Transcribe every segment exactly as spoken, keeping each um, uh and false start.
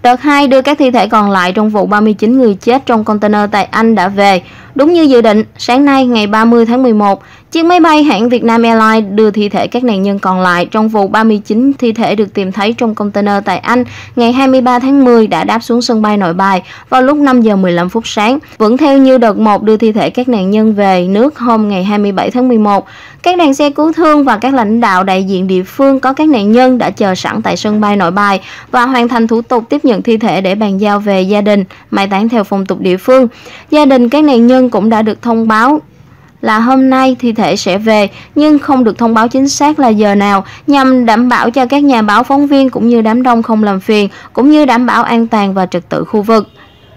Đợt hai đưa các thi thể còn lại trong vụ ba mươi chín người chết trong container tại Anh đã về. Đúng như dự định, sáng nay ngày ba mươi tháng mười một, chiếc máy bay hãng Vietnam Airlines đưa thi thể các nạn nhân còn lại trong vụ ba mươi chín thi thể được tìm thấy trong container tại Anh ngày hai mươi ba tháng mười đã đáp xuống sân bay Nội Bài vào lúc năm giờ mười lăm phút sáng. Vẫn theo như đợt một đưa thi thể các nạn nhân về nước hôm ngày hai mươi bảy tháng mười một, các đoàn xe cứu thương và các lãnh đạo đại diện địa phương có các nạn nhân đã chờ sẵn tại sân bay Nội Bài và hoàn thành thủ tục tiếp nhận thi thể để bàn giao về gia đình, mai táng theo phong tục địa phương. Gia đình các nạn nhân cũng đã được thông báo là hôm nay thi thể sẽ về, nhưng không được thông báo chính xác là giờ nào, nhằm đảm bảo cho các nhà báo, phóng viên cũng như đám đông không làm phiền, cũng như đảm bảo an toàn và trật tự khu vực.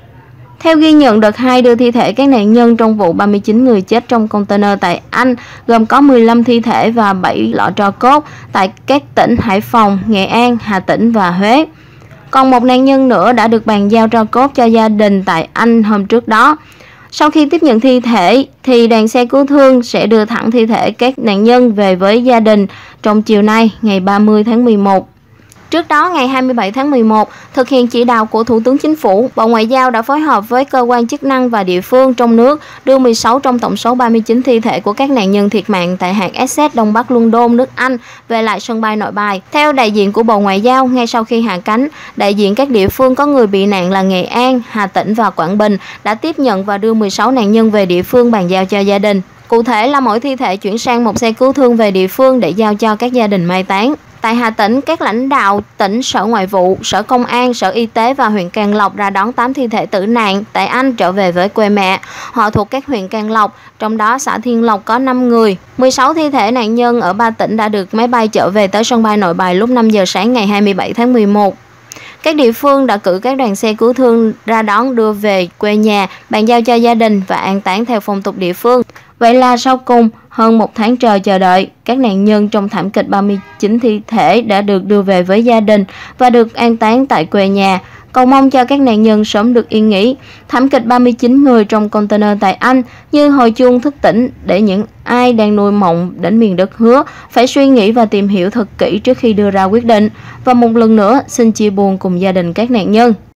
Theo ghi nhận, đợt hai đưa thi thể các nạn nhân trong vụ ba mươi chín người chết trong container tại Anh gồm có mười lăm thi thể và bảy lọ tro cốt tại các tỉnh Hải Phòng, Nghệ An, Hà Tĩnh và Huế. Còn một nạn nhân nữa đã được bàn giao tro cốt cho gia đình tại Anh hôm trước đó. Sau khi tiếp nhận thi thể, thì đoàn xe cứu thương sẽ đưa thẳng thi thể các nạn nhân về với gia đình trong chiều nay, ngày ba mươi tháng mười một. Trước đó, ngày hai mươi bảy tháng mười một, thực hiện chỉ đạo của Thủ tướng Chính phủ, Bộ Ngoại giao đã phối hợp với cơ quan chức năng và địa phương trong nước đưa mười sáu trong tổng số ba mươi chín thi thể của các nạn nhân thiệt mạng tại hãng Essex Đông Bắc London, nước Anh về lại sân bay Nội Bài. Theo đại diện của Bộ Ngoại giao, ngay sau khi hạ cánh, đại diện các địa phương có người bị nạn là Nghệ An, Hà Tĩnh và Quảng Bình đã tiếp nhận và đưa mười sáu nạn nhân về địa phương bàn giao cho gia đình. Cụ thể là mỗi thi thể chuyển sang một xe cứu thương về địa phương để giao cho các gia đình mai táng. Tại Hà Tĩnh, các lãnh đạo tỉnh, Sở Ngoại vụ, Sở Công an, Sở Y tế và huyện Can Lộc ra đón tám thi thể tử nạn tại Anh trở về với quê mẹ. Họ thuộc các huyện Can Lộc, trong đó xã Thiên Lộc có năm người. mười sáu thi thể nạn nhân ở ba tỉnh đã được máy bay chở về tới sân bay Nội Bài lúc năm giờ sáng ngày hai mươi bảy tháng mười một. Các địa phương đã cử các đoàn xe cứu thương ra đón đưa về quê nhà, bàn giao cho gia đình và an táng theo phong tục địa phương. Vậy là sau cùng, hơn một tháng trời chờ đợi, các nạn nhân trong thảm kịch ba mươi chín thi thể đã được đưa về với gia đình và được an táng tại quê nhà. Cầu mong cho các nạn nhân sớm được yên nghỉ. Thảm kịch ba mươi chín người trong container tại Anh như hồi chuông thức tỉnh để những ai đang nuôi mộng đến miền đất hứa phải suy nghĩ và tìm hiểu thật kỹ trước khi đưa ra quyết định. Và một lần nữa, xin chia buồn cùng gia đình các nạn nhân.